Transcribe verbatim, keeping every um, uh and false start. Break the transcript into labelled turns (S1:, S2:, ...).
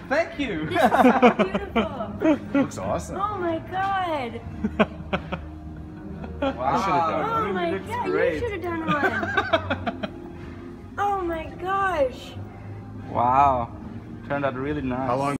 S1: Thank you.
S2: This is so beautiful.
S1: Looks awesome.
S2: Oh my god.
S1: Wow. Should have done
S2: Oh my god, great. You should have done one. Oh my gosh.
S3: Wow. Turned out really nice.
S1: How long